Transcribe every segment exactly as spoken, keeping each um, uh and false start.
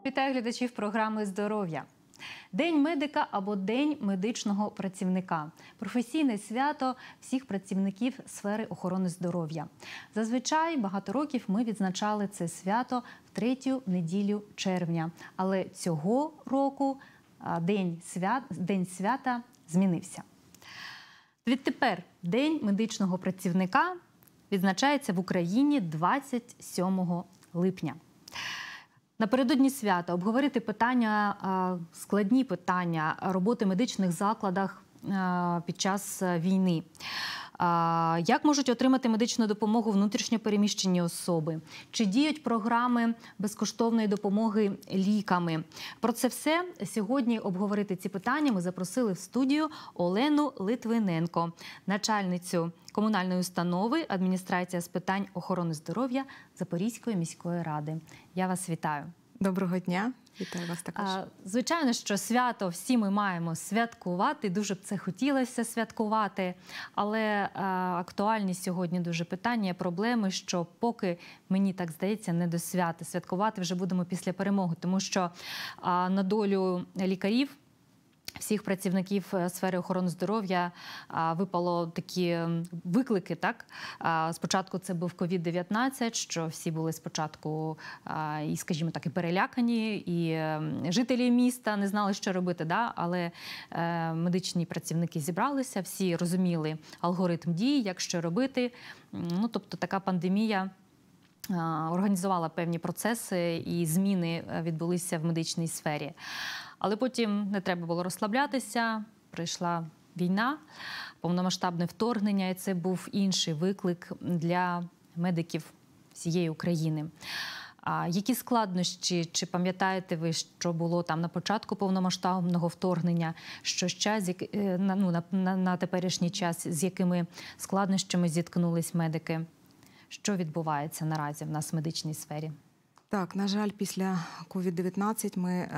Вітаю глядачів програми «Здоров'я». День медика або День медичного працівника – професійне свято всіх працівників сфери охорони здоров'я. Зазвичай багато років ми відзначали це свято в третю неділю червня. Але цього року День, свят... День свята змінився. Відтепер День медичного працівника відзначається в Україні двадцять сьомого липня. Напередодні свята обговорити питання, складні питання роботи в медичних закладах під час війни. Як можуть отримати медичну допомогу внутрішньо переміщені особи? Чи діють програми безкоштовної допомоги ліками? Про це все сьогодні обговорити ці питання ми запросили в студію Олену Литвиненко, начальницю комунальної установи «Адміністрація з питань охорони здоров'я» Запорізької міської ради. Я вас вітаю. Доброго дня. Вітаю вас також. Звичайно, що свято всі ми маємо святкувати, дуже б це хотілося святкувати, але актуальні сьогодні дуже питання, проблеми, що поки, мені так здається, не до свята. Святкувати вже будемо після перемоги, тому що на долю лікарів, всіх працівників сфери охорони здоров'я випало такі виклики. Так? Спочатку це був ковід дев'ятнадцять, що всі були спочатку, і, скажімо так, і перелякані, і жителі міста не знали, що робити. Да? Але медичні працівники зібралися, всі розуміли алгоритм дій, як що робити. Ну, тобто така пандемія організувала певні процеси і зміни відбулися в медичній сфері. Але потім не треба було розслаблятися, прийшла війна, повномасштабне вторгнення, і це був інший виклик для медиків всієї України. А які складнощі, чи пам'ятаєте ви, що було там на початку повномасштабного вторгнення, що час, ну, на, на, на теперішній час, з якими складнощами зіткнулись медики? Що відбувається наразі в нас в медичній сфері? Так, на жаль, після ковід дев'ятнадцять ми е,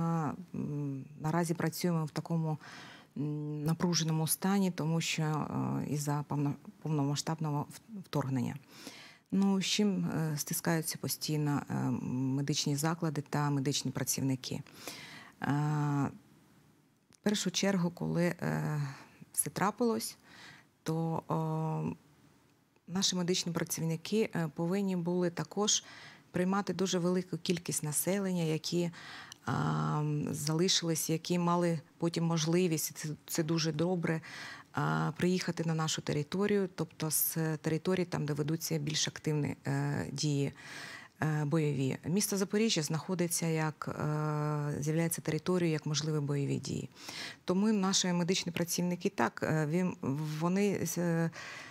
наразі працюємо в такому напруженому стані, тому що е, із-за повномасштабного вторгнення. Ну, з чим е, стискаються постійно е, медичні заклади та медичні працівники. Е, в першу чергу, коли е, все трапилось, то е, наші медичні працівники е, повинні були також приймати дуже велику кількість населення, які а, залишились, які мали потім можливість, це, це дуже добре, а, приїхати на нашу територію, тобто з території, там, де ведуться більш активні е, дії е, бойові. Місто Запоріжжя знаходиться, як е, з'являється територією, як можливі бойові дії. Тому наші медичні працівники, так, вони Е,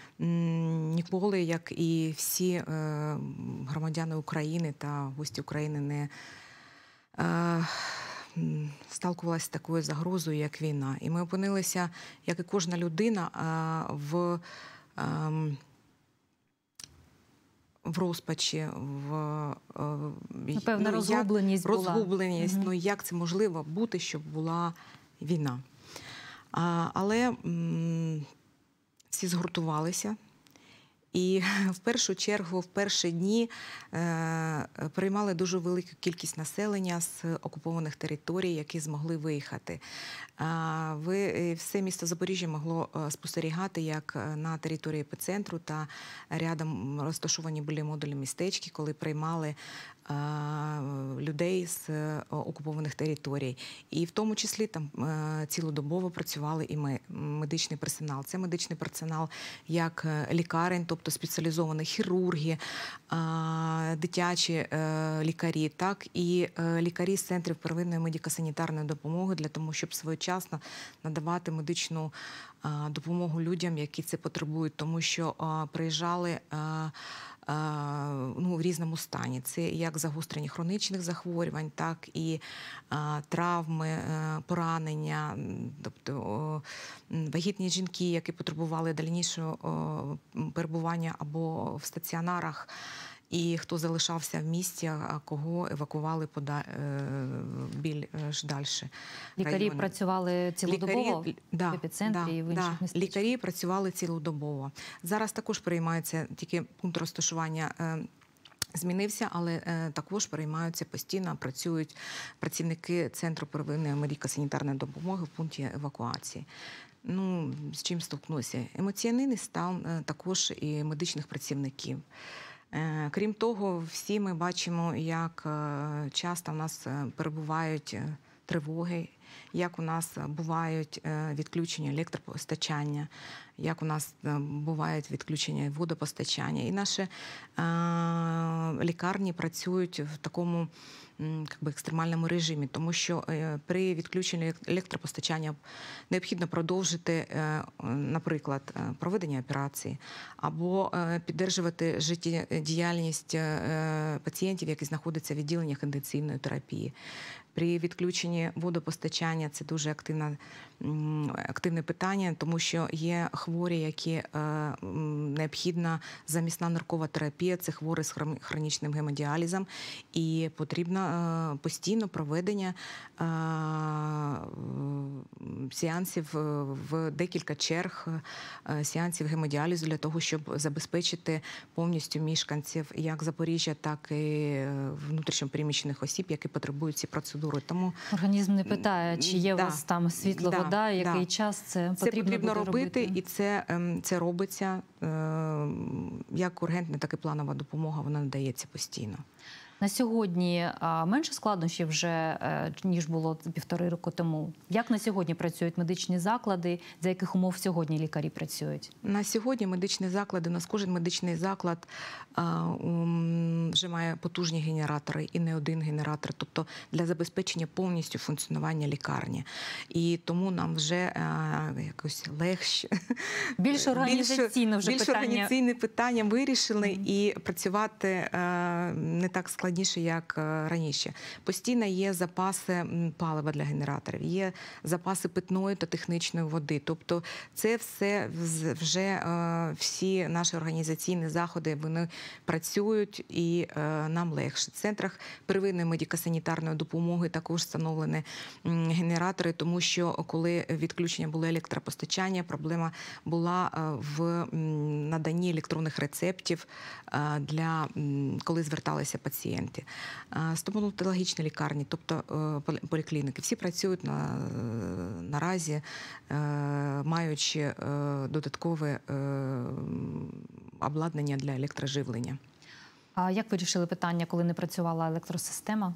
ніколи, як і всі е, громадяни України та гості України, не е, сталкувалися з такою загрозою, як війна. І ми опинилися, як і кожна людина, е, в, е, в розпачі, в е, Напевно, розгубленість була. Розгубленість, угу. Ну, як це можливо бути, щоб була війна. А, але м, всі згуртувалися. І в першу чергу, в перші дні е, приймали дуже велику кількість населення з окупованих територій, які змогли виїхати. Е, ви, все місто Запоріжжя могло спостерігати, як на території епіцентру та рядом розташовані були модульні містечки, коли приймали е, людей з окупованих територій. І в тому числі там е, цілодобово працювали і ми, медичний персонал. Це медичний персонал як лікарень, тобто спеціалізовані хірурги, дитячі лікарі, так і лікарі з центрів первинної медико-санітарної допомоги для того, щоб своєчасно надавати медичну допомогу людям, які це потребують, тому що приїжджали ну, в різному стані. Це як загострення хронічних захворювань, так і а, травми, а, поранення, тобто вагітні жінки, які потребували дальнішого перебування або в стаціонарах, і хто залишався в місті, а кого евакували пода... більш далі. Лікарі райони. Працювали цілодобово Лікарі... в да, епіцентрі да, і в інших да. містечках? Лікарі працювали цілодобово. Зараз також приймається тільки пункт розташування змінився, але е, також переймаються постійно, працюють працівники Центру первинної медико-санітарної допомоги в пункті евакуації. Ну, з чим столкнувся? Емоційний стан е, також і медичних працівників. Е, крім того, всі ми бачимо, як е, часто в нас е, перебувають е, тривоги, як у нас бувають е, відключення електропостачання, як у нас е, бувають відключення водопостачання. І наші е, лікарні працюють в такому як би, екстремальному режимі, тому що е, при відключенні електропостачання необхідно продовжити, е, наприклад, проведення операції або е, підтримувати життєдіяльність е, пацієнтів, які знаходяться в відділеннях інтенсивної терапії. При відключенні водопостачання це дуже активне, активне питання, тому що є хворі, які е, необхідна замісна наркова терапія, це хворі з хронічним гемодіалізом, і потрібно е, постійно проведення е, сеансів в декілька черг е, сеансів гемодіалізу для того, щоб забезпечити повністю мешканців як Запоріжжя, так і внутрішньопереміщених осіб, які потребують ці процедури. Тому організм не питає, чи є да, у вас там світло, да, вода, який да. час це потрібно, це потрібно буде робити, робити. І це, це робиться. Як ургентна, так і планова допомога, вона надається постійно. На сьогодні менше складнощів вже, ніж було півтори року тому. Як на сьогодні працюють медичні заклади, за яких умов сьогодні лікарі працюють? На сьогодні медичні заклади, у нас кожен медичний заклад а, um, вже має потужні генератори і не один генератор, тобто для забезпечення повністю функціонування лікарні. І тому нам вже а, якось легше. Більш організаційно вже більш питання. організаційне питання вирішили mm-hmm. і працювати а, не так складніше, як раніше. Постійно є запаси палива для генераторів, є запаси питної та технічної води. Тобто це все вже всі наші організаційні заходи, вони працюють і нам легше. В центрах первинної медико-санітарної допомоги також встановлені генератори, тому що коли відключення було електропостачання, проблема була в наданні електронних рецептів для коли зверталися пацієнти. Стоматологічні лікарні, тобто поліклініки, всі працюють на, наразі, маючи додаткове обладнання для електроживлення. А як вирішили питання, коли не працювала електросистема?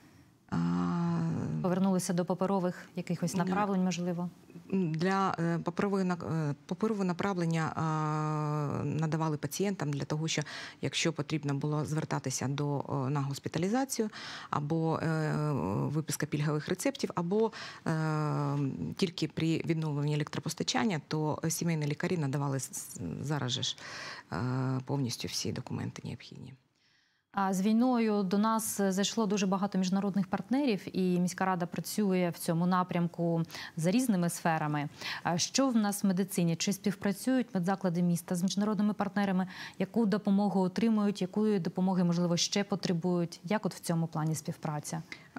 Повернулися до паперових якихось направлень, можливо? Для паперового направлення надавали пацієнтам для того, що якщо потрібно було звертатися до, на госпіталізацію, або виписка пільгових рецептів, або тільки при відновленні електропостачання, то сімейні лікарі надавали зараз же ж повністю всі документи необхідні. З війною до нас зайшло дуже багато міжнародних партнерів, і міська рада працює в цьому напрямку за різними сферами. Що в нас в медицині? Чи співпрацюють медзаклади міста з міжнародними партнерами? Яку допомогу отримують? Якої допомоги, можливо, ще потребують? Як от в цьому плані співпраця?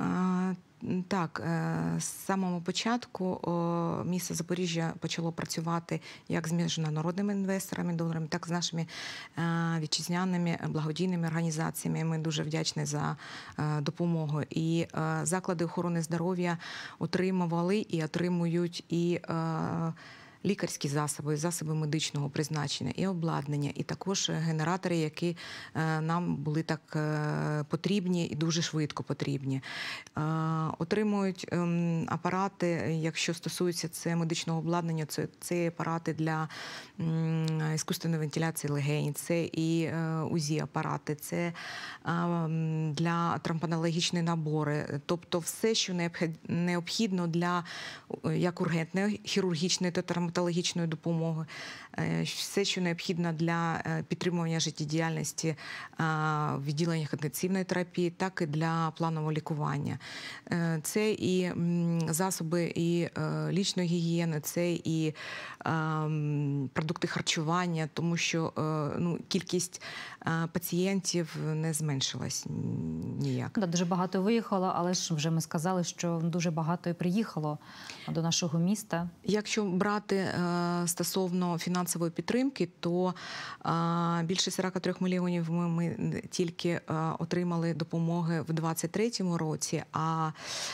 Так, з самого початку місто Запоріжжя почало працювати як з міжнародними інвесторами, донорами, так і з нашими вітчизняними благодійними організаціями. Ми дуже вдячні за допомогу. І заклади охорони здоров'я отримували і отримують і лікарські засоби, засоби медичного призначення, і обладнання, і також генератори, які нам були так потрібні і дуже швидко потрібні. Отримують апарати, якщо стосується це медичного обладнання, це, це апарати для іскусственної вентиляції легень, це і УЗІ-апарати, це для травматологічні набори. Тобто все, що необхідно для як ургентної, хірургічної та травматологічної допомоги, все, що необхідно для підтримування життєдіяльності в відділеннях інтенсивної терапії, так і для планового лікування. Це і засоби і лічної гігієни, це і продукти харчування, питання, тому що ну, кількість пацієнтів не зменшилась ніяк. Да, дуже багато виїхало, але ж вже ми сказали, що дуже багато і приїхало до нашого міста. Якщо брати стосовно фінансової підтримки, то більше сорок три мільйонів ми, ми тільки отримали допомоги в двадцять третьому році, а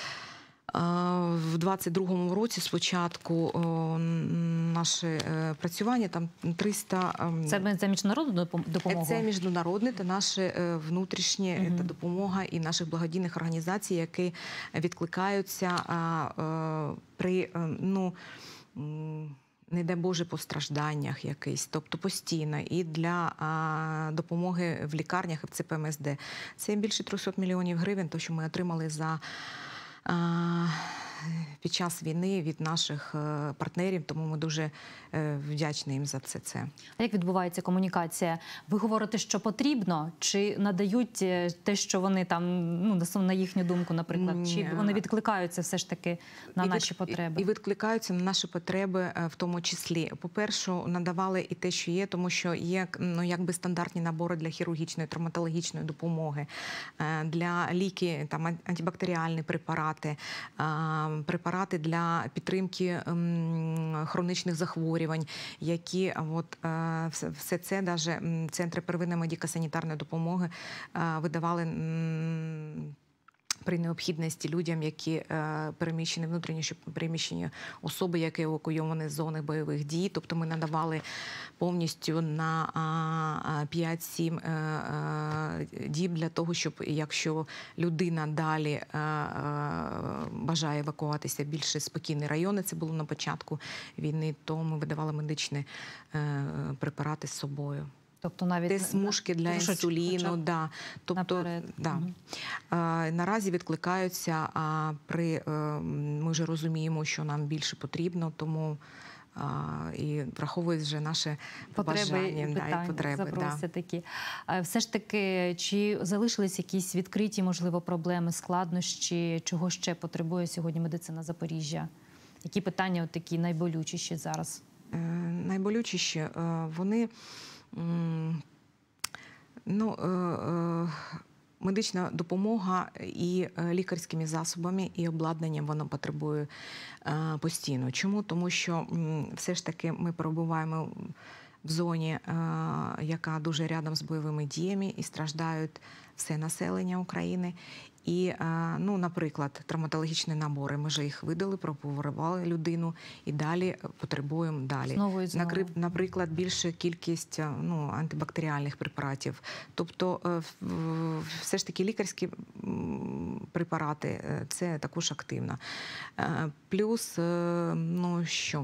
в двадцять другому році спочатку наше працювання там триста... Це за міжнародну допомогу? Це міжнародне та наше внутрішнє угу. та допомога і наших благодійних організацій, які відкликаються при, ну, не дай Боже, постражданнях якийсь, тобто постійно, і для а, допомоги в лікарнях і в Це Пе Ем Ес Де. Це більше трьохсот мільйонів гривень, то, що ми отримали за а, під час війни від наших партнерів, тому ми дуже вдячні їм за це. це. А як відбувається комунікація? Ви говорите, що потрібно, чи надають те, що вони там, ну, на їхню думку, наприклад, чи вони відкликаються все ж таки на і наші від, потреби? І відкликаються на наші потреби в тому числі. По-перше, надавали і те, що є, тому що є, ну, якби стандартні набори для хірургічної, травматологічної допомоги, для ліки, там, антибактеріальні препарати, препарати для підтримки хронічних захворювань, які от, все це, навіть центри первинної медико-санітарної допомоги видавали при необхідності людям, які переміщені, внутрішньо переміщені особи, які евакуйовані з зони бойових дій. Тобто ми надавали повністю на п'ять-сім діб для того, щоб якщо людина далі бажає евакуватися в більш спокійні райони, це було на початку війни, то ми видавали медичні препарати з собою. Тобто навіть те смужки для інсуліну, да. Тобто, да. Угу. А, наразі відкликаються, а при ми вже розуміємо, що нам більше потрібно, тому а, і враховують вже наші потреби бажання, і, да, питання, і потреби. Да. такі. А, все ж таки, чи залишились якісь відкриті, можливо, проблеми, складнощі, чого ще потребує сьогодні медицина Запоріжжя? Які питання от такі найболючіші зараз? Е, найболючіші, е, вони Ну, медична допомога і лікарськими засобами, і обладнанням вона потребує постійно. Чому? Тому що все ж таки ми перебуваємо в зоні, яка дуже рядом з бойовими діями, і страждають все населення України. І, ну, наприклад, травматологічні набори, ми вже їх видали, прооперували людину і далі потребуємо далі. Знову і знову. Наприклад, більша кількість, ну, антибактеріальних препаратів. Тобто все ж таки лікарські препарати – це також активно. Плюс, ну, що?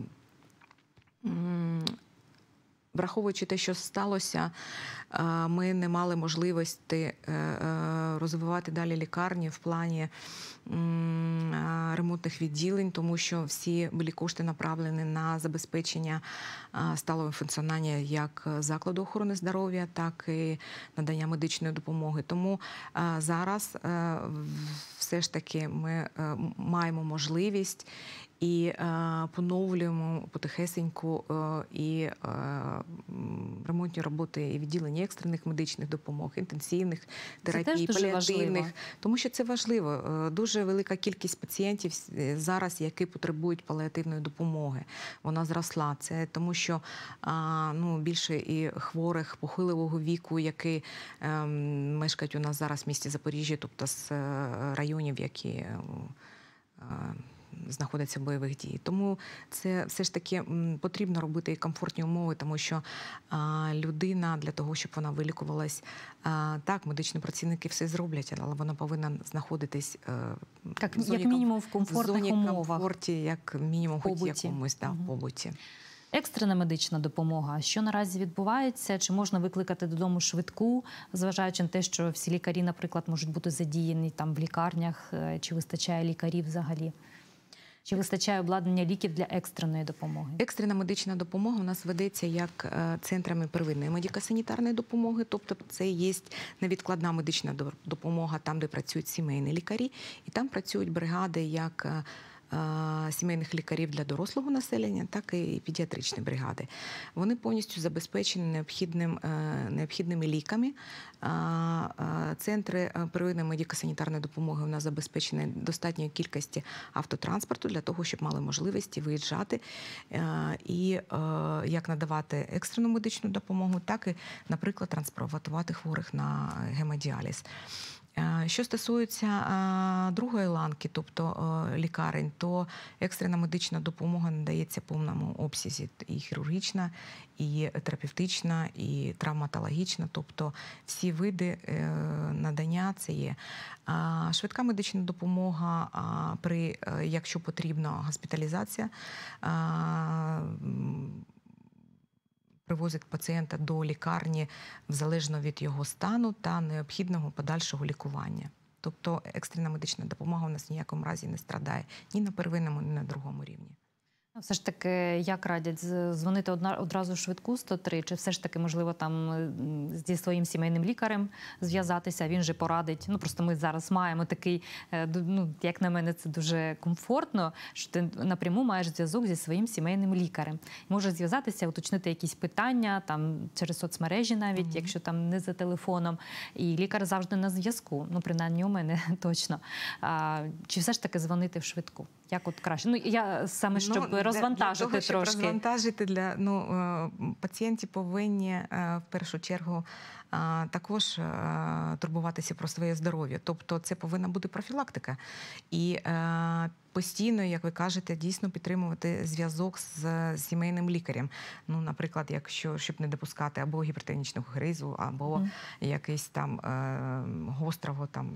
Враховуючи те, що сталося, ми не мали можливості розвивати далі лікарні в плані ремонтних відділень, тому що всі були кошти направлені на забезпечення сталого функціонування як закладу охорони здоров'я, так і надання медичної допомоги. Тому зараз все ж таки ми маємо можливість і е, поновлюємо потихесеньку е, і е, ремонтні роботи і відділення екстрених медичних допомог, інтенсивних терапій, паліативних. Тому що це важливо. Дуже велика кількість пацієнтів зараз, які потребують паліативної допомоги. Вона зросла. Це тому, що е, ну, більше і хворих похилого віку, які е, мешкають у нас зараз в місті Запоріжжя, тобто з районів, які е, знаходяться в бойових дій. Тому це все ж таки потрібно робити і комфортні умови, тому що а, людина для того, щоб вона вилікувалась, а, так, медичні працівники все зроблять, але вона повинна знаходитись а, як, в зоні, як мінімум в комфортних в зоні умовах. комфорті, як мінімум хоч якомусь, да, угу. в побуті. Екстрена медична допомога. Що наразі відбувається? Чи можна викликати додому швидку, зважаючи на те, що всі лікарі, наприклад, можуть бути задіяні там в лікарнях? Чи вистачає лікарів взагалі? Чи вистачає обладнання ліків для екстреної допомоги? Екстрена медична допомога у нас ведеться як центрами первинної медико-санітарної допомоги, тобто це є невідкладна медична допомога там, де працюють сімейні лікарі, і там працюють бригади як сімейних лікарів для дорослого населення, так і педіатричні бригади. Вони повністю забезпечені необхідним, необхідними ліками. Центри первинної медико-санітарної допомоги у нас забезпечені достатньою кількості автотранспорту для того, щоб мали можливість виїжджати і як надавати екстрену медичну допомогу, так і, наприклад, транспортувати хворих на гемодіаліз. Що стосується другої ланки, тобто лікарень, то екстрена медична допомога надається в повному обсязі. І хірургічна, і терапевтична, і травматологічна, тобто всі види надання це є. Швидка медична допомога, при, якщо потрібна госпіталізація, привозить пацієнта до лікарні залежно від його стану та необхідного подальшого лікування. Тобто екстрена медична допомога у нас в ніякому разі не страдає ні на первинному, ні на другому рівні. Все ж таки, як радять, дзвонити одразу в швидку сто три, чи все ж таки, можливо, там зі своїм сімейним лікарем зв'язатися, він же порадить. Ну, просто ми зараз маємо такий, ну, як на мене, це дуже комфортно, що ти напряму маєш зв'язок зі своїм сімейним лікарем. Можеш зв'язатися, уточнити якісь питання, там, через соцмережі навіть, mm-hmm. якщо там не за телефоном. І лікар завжди на зв'язку, ну, принаймні у мене точно. А, чи все ж таки дзвонити в швидку? Як от краще? Ну, я саме, щоб ну, розвантажити для того, щоб трошки. Розвантажити для, ну, пацієнти повинні в першу чергу також турбуватися про своє здоров'я. Тобто це повинна бути профілактика. І постійно, як ви кажете, дійсно підтримувати зв'язок з сімейним лікарем. Ну, наприклад, якщо, щоб не допускати або гіпертонічного кризу, або mm. якийсь там гострого там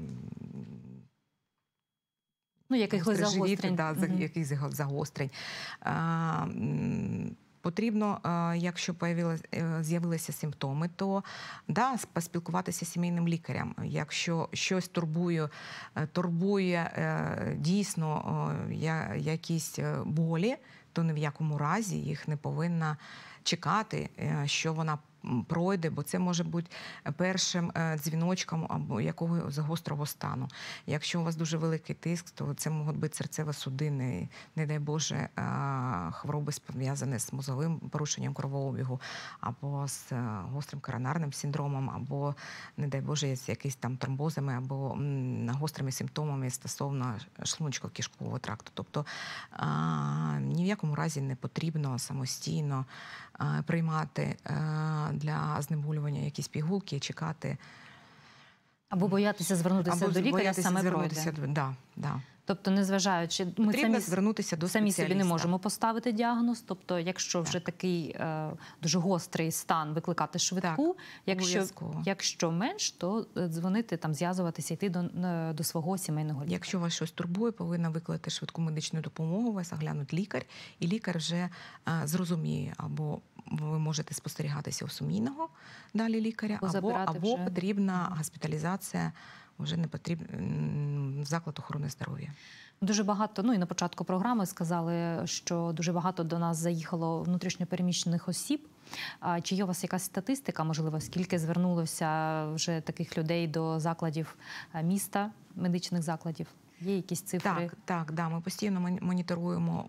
Ну, якихось загострень. Да, mm-hmm. якихось загострень. А, потрібно, якщо з'явилися симптоми, то да, поспілкуватися з сімейним лікарем. Якщо щось турбує, турбує дійсно якісь болі, то ні в якому разі їх не повинна чекати, що вона пройде, бо це може бути першим дзвіночком або якогось гострого стану. Якщо у вас дуже великий тиск, то це можуть бути серцево-судинні, не дай Боже, хвороби пов'язані з мозговим порушенням кровообігу, або з гострим коронарним синдромом, або, не дай Боже, з якимись там тромбозами, або гострими симптомами стосовно шлуночко-кишкового тракту. Тобто ні в якому разі не потрібно самостійно приймати для знеболювання якісь пігулки і чекати. Або боятися звернутися Або до лікаря, саме пройде. Да, да. Тобто, незважаючи, ми самі, звернутися до самі собі не можемо поставити діагноз. Тобто, якщо вже так. такий е, дуже гострий стан, викликати швидку. Так, якщо, якщо менш, то дзвонити, там, зв'язуватися, йти до, до свого сімейного лікаря. Якщо вас щось турбує, повинна викликати швидку медичну допомогу, вас оглянуть лікар, і лікар вже е, зрозуміє, або ви можете спостерігатися у сумійного далі лікаря, або, або потрібна госпіталізація, вже не потрібно в заклад охорони здоров'я. Дуже багато, ну і на початку програми сказали, що дуже багато до нас заїхало внутрішньопереміщених осіб. А чи є у вас якась статистика, можливо, скільки звернулося вже таких людей до закладів міста, медичних закладів? Є якісь цифри? Так, так, да, ми постійно моніторуємо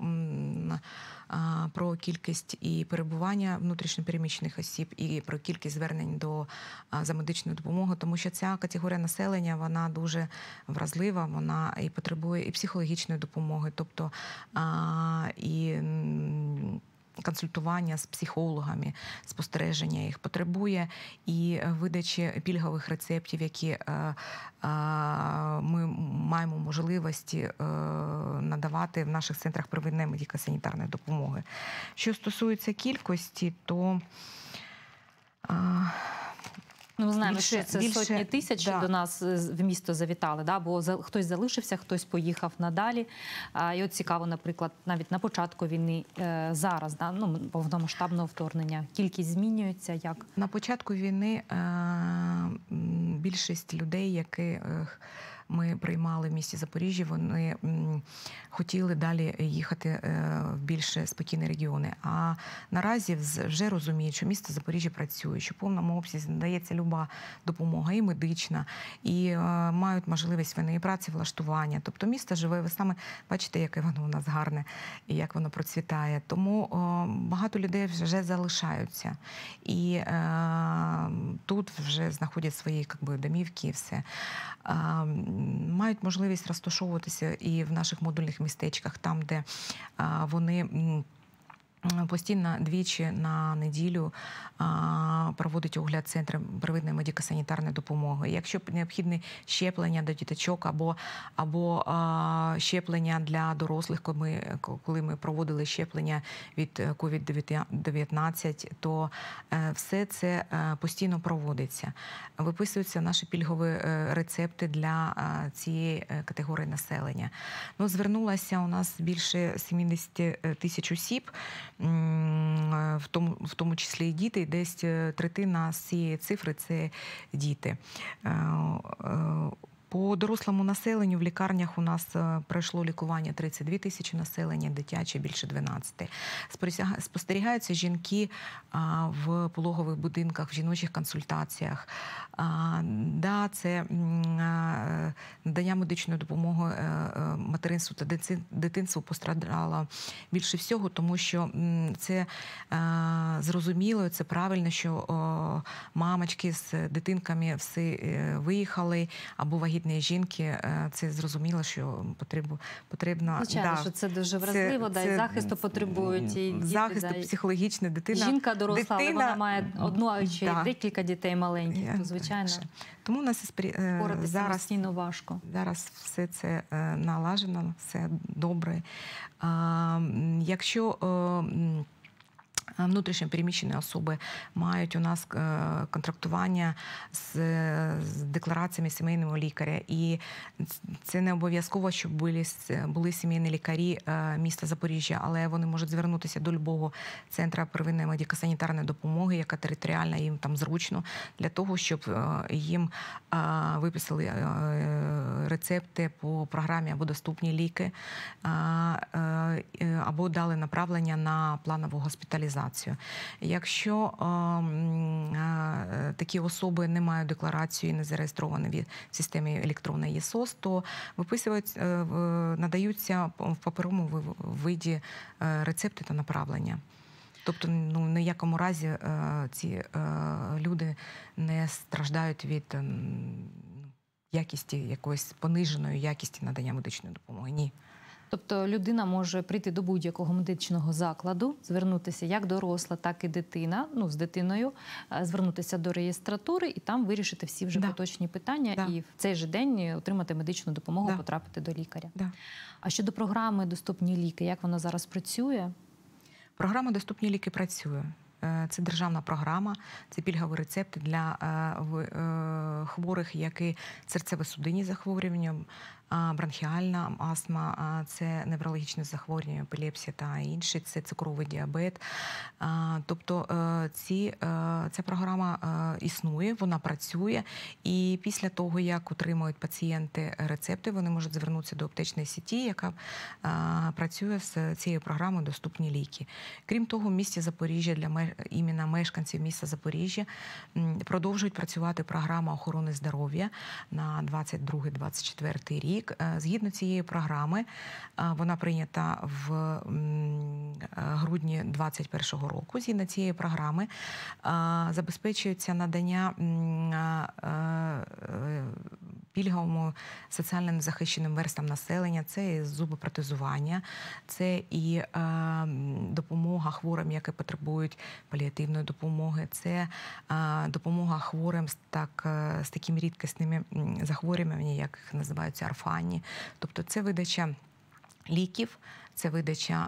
про кількість і перебування внутрішньопереміщених осіб, і про кількість звернень до за медичною допомогою, тому що ця категорія населення, вона дуже вразлива, вона і потребує і психологічної допомоги, тобто і консультування з психологами, спостереження їх потребує, і видачі пільгових рецептів, які е, е, ми маємо можливості е, надавати в наших центрах первинної медико-санітарної допомоги. Що стосується кількості, то е, Ну, ми знаємо, більше, що це більше, сотні тисяч да. до нас в місто завітали, да? Бо за, хтось залишився, хтось поїхав надалі. А, і от цікаво, наприклад, навіть на початку війни, е, зараз, да? Ну, повномасштабного вторгнення, кількість змінюється, як? На початку війни е, більшість людей, які е, ми приймали в місті Запоріжжя, вони м, хотіли далі їхати е, в більш спокійні регіони. А наразі вз- вже розуміють, що місто Запоріжжя працює, що в повному обсязі надається люба допомога, і медична, і е, мають можливість вони і праці, влаштування. Тобто місто живе, ви саме бачите, яке воно у нас гарне і як воно процвітає. Тому е, багато людей вже залишаються. І е, тут вже знаходять свої как би, домівки і все. Е, мають можливість розташовуватися і в наших модульних містечках, там, де е, вони м, постійно двічі на неділю а, проводить огляд Центру первинної медико-санітарної допомоги. Якщо необхідне щеплення до діточок або, або а, щеплення для дорослих, коли ми, коли ми проводили щеплення від ковід дев'ятнадцять, то е, все це е, постійно проводиться. Виписуються наші пільгові е, рецепти для е, цієї е, категорії населення. Ну, звернулося у нас більше сімдесят тисяч осіб, в тому, в тому числі і діти, десь третина з цієї цифри – це діти. По дорослому населенню в лікарнях у нас пройшло лікування тридцять дві тисячі населення, дитяче більше дванадцять. Спостерігаються жінки в пологових будинках, в жіночих консультаціях. Да, це надання медичної допомоги материнству та дитинству постраждало більше всього, тому що це зрозуміло, це правильно, що мамочки з дитинками всі виїхали, або вагітні жінки, це зрозуміло, що потрібно... потрібно Звичайно, да, що це дуже вразливо, це, да, це, і захисту потребують. І діти, захисту да, і... психологічної дитина. Жінка доросла, дитина, але вона має одну чи да. декілька дітей маленьких, то, звичайно, тому у нас впоратися зараз, самостійно важко. Зараз все це налажено, все добре. Якщо внутрішньо переміщені особи мають у нас контрактування з, з деклараціями сімейного лікаря. І це не обов'язково, щоб були, були сімейні лікарі міста Запоріжжя, але вони можуть звернутися до любого центру первинної медико-санітарної допомоги, яка територіальна, їм там зручно, для того, щоб їм виписали рецепти по програмі або доступні ліки, або дали направлення на планову госпіталізацію. Якщо е, е, такі особи не мають декларацію і не зареєстровані в системі електронної ЄСОС, то виписують, е, надаються в паперовому виді е, рецепти та направлення. Тобто, ну, ні в якому разі е, ці е, люди не страждають від е, якісті, якоїсь пониженої якісті надання медичної допомоги. Ні. Тобто людина може прийти до будь-якого медичного закладу, звернутися як доросла, так і дитина, ну, з дитиною, звернутися до реєстратури і там вирішити всі вже да. поточні питання да. і в цей же день отримати медичну допомогу, да. потрапити до лікаря. Да. А щодо програми «Доступні ліки», як вона зараз працює? Програма «Доступні ліки» працює. Це державна програма, це пільгові рецепти для хворих, які серцево-судинні захворювання, бронхіальна астма, це неврологічне захворювання, епілепсія та інші, це цукровий діабет. Тобто ці, ця програма існує, вона працює, і після того, як отримують пацієнти рецепти, вони можуть звернутися до аптечної сіті, яка працює з цією програмою «Доступні ліки». Крім того, в місті Запоріжжя для іменно мешканців міста Запоріжжя продовжують працювати програма охорони здоров'я на двадцять другий - двадцять четвертий рік. Згідно цієї програми, вона прийнята в грудні двадцять першого року. Згідно цієї програми забезпечується надання пільговому соціально незахищеним верстам населення, це і зубопротезування, це і допомога хворим, які потребують паліативної допомоги, це допомога хворим з, так, з такими рідкісними захворюваннями, як називаються орфанні. Тобто це видача ліків, це видача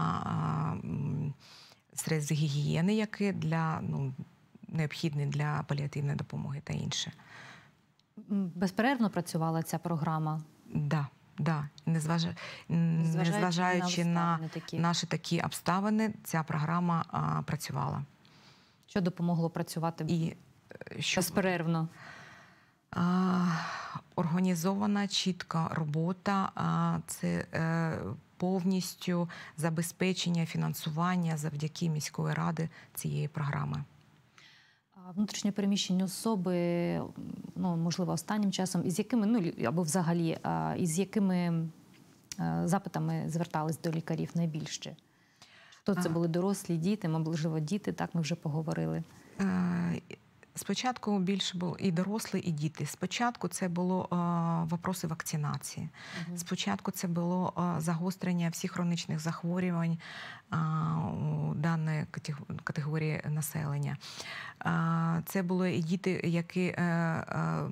средств гігієни, які для, ну, необхідні для паліативної допомоги та інше. Безперервно працювала ця програма? Да, да. Незважаючи, Незважаючи на, на такі. наші такі обставини, ця програма а, працювала. Що допомогло працювати І, що, безперервно? А, Організована, чітка робота. А, Це е, повністю забезпечення фінансування завдяки міської ради цієї програми. А внутрішньо переміщені особи, ну, можливо, останнім часом, із якими, ну, або взагалі, а, із якими а, запитами звертались до лікарів найбільше? Хто це були, дорослі, діти, можливо, діти, так ми вже поговорили. Е, Спочатку більше було і дорослі, і діти. Спочатку це було е, вопроси вакцинації. Угу. Спочатку це було е, загострення всіх хронічних захворювань е, у даної категорії населення. Е, це були і діти, які е, е,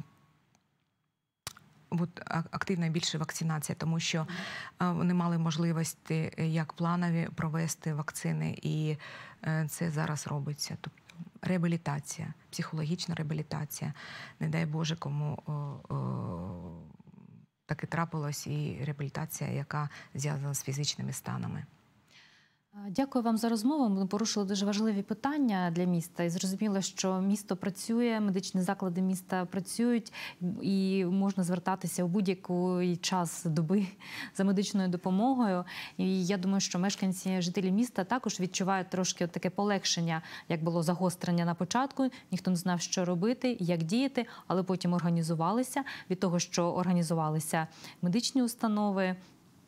От активна більше вакцинація, тому що вони мали можливості як планові провести вакцини, і це зараз робиться. Тобто реабілітація, психологічна реабілітація. Не дай Боже, кому о, о, таке трапилось, і реабілітація, яка зв'язана з фізичними станами. Дякую вам за розмову. Ми порушили дуже важливі питання для міста. І зрозуміло, що місто працює, медичні заклади міста працюють, і можна звертатися у будь-який час доби за медичною допомогою. І я думаю, що мешканці, жителі міста також відчувають трошки таке полегшення, як було загострення на початку. Ніхто не знав, що робити, як діяти, але потім організувалися. Від того, що організувалися медичні установи,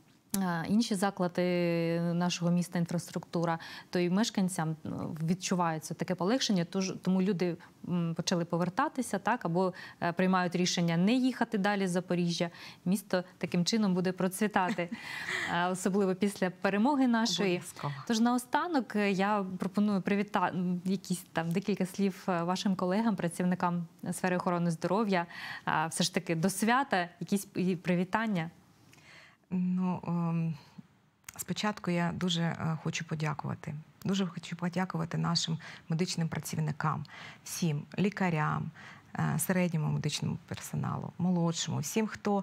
інші заклади нашого міста, інфраструктура, то і мешканцям відчувається таке полегшення, тому люди почали повертатися, так, або приймають рішення не їхати далі з Запоріжжя. Місто таким чином буде процвітати, особливо після перемоги нашої. Тож наостанок я пропоную привітати якісь там декілька слів вашим колегам, працівникам сфери охорони здоров'я, все ж таки до свята, якісь привітання. Ну, спочатку я дуже хочу подякувати. Дуже хочу подякувати нашим медичним працівникам, всім лікарям, середньому медичному персоналу, молодшому, всім, хто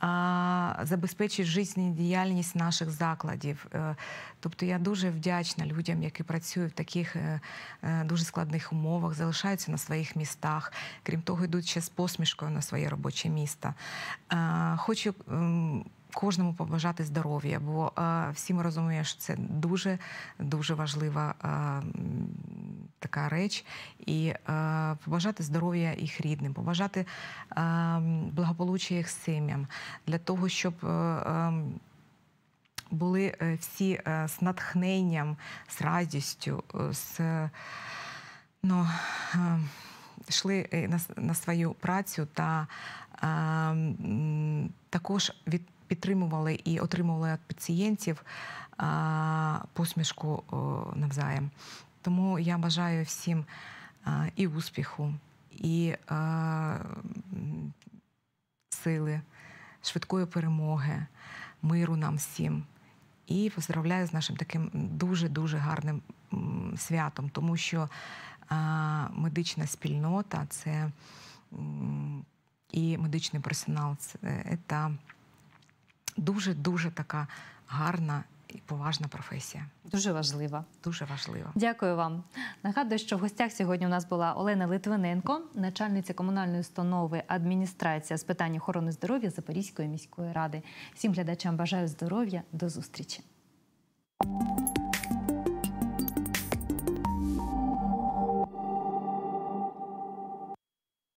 а, забезпечує життєдіяльність наших закладів. Тобто я дуже вдячна людям, які працюють в таких е, дуже складних умовах, залишаються на своїх містах, крім того, йдуть ще з посмішкою на своє робоче місто. А, хочу ем, кожному побажати здоров'я, бо е, всі ми розуміємо, що це дуже-дуже важлива е, така реч. І е, побажати здоров'я їх рідним, побажати е, благополуччя їх сім'ям, для того, щоб е, е, були всі е, з натхненням, з радістю, з, ну, е, йшли на, на свою працю та е, також від підтримували і отримували від пацієнтів а, посмішку о, навзаєм. Тому я бажаю всім а, і успіху, і а, сили, швидкої перемоги, миру нам всім. І поздравляю з нашим таким дуже-дуже гарним м, святом, тому що а, медична спільнота – це м, і медичний персонал – це, це дуже-дуже така гарна і поважна професія. Дуже важлива. Дуже важлива. Дякую вам. Нагадую, що в гостях сьогодні у нас була Олена Литвиненко, начальниця комунальної установи «Адміністрація з питань охорони здоров'я» Запорізької міської ради. Всім глядачам бажаю здоров'я. До зустрічі.